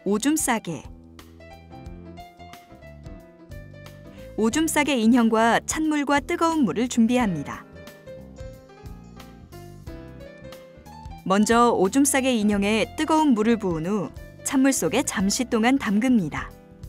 오줌 싸개. 오줌 싸개 인형과 찬물과 뜨거운 물을 준비합니다. 먼저 오줌 싸개 인형에 뜨거운 물을 부은 후 찬물 속에 잠시 동안 담급니다.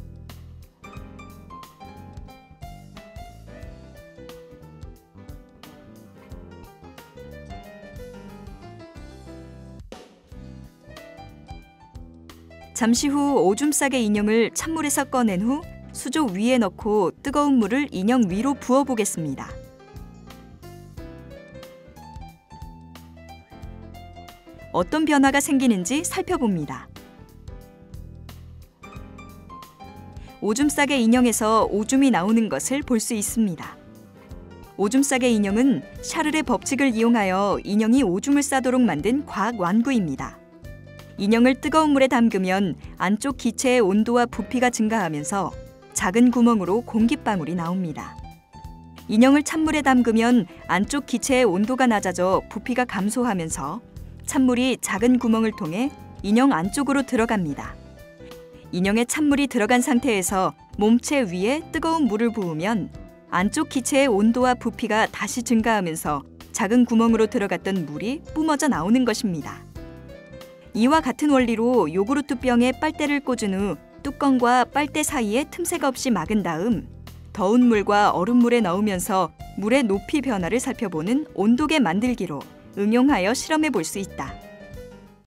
잠시 후 오줌 싸개 인형을 찬물에서 꺼낸 후 수조 위에 넣고 뜨거운 물을 인형 위로 부어 보겠습니다. 어떤 변화가 생기는지 살펴봅니다. 오줌 싸개 인형에서 오줌이 나오는 것을 볼 수 있습니다. 오줌 싸개 인형은 샤를의 법칙을 이용하여 인형이 오줌을 싸도록 만든 과학 완구입니다. 인형을 뜨거운 물에 담그면 안쪽 기체의 온도와 부피가 증가하면서 작은 구멍으로 공기방울이 나옵니다. 인형을 찬물에 담그면 안쪽 기체의 온도가 낮아져 부피가 감소하면서 찬물이 작은 구멍을 통해 인형 안쪽으로 들어갑니다. 인형에 찬물이 들어간 상태에서 몸체 위에 뜨거운 물을 부으면 안쪽 기체의 온도와 부피가 다시 증가하면서 작은 구멍으로 들어갔던 물이 뿜어져 나오는 것입니다. 이와 같은 원리로 요구르트 병에 빨대를 꽂은 후 뚜껑과 빨대 사이에 틈새가 없이 막은 다음 더운 물과 얼음물에 넣으면서 물의 높이 변화를 살펴보는 온도계 만들기로 응용하여 실험해 볼 수 있다.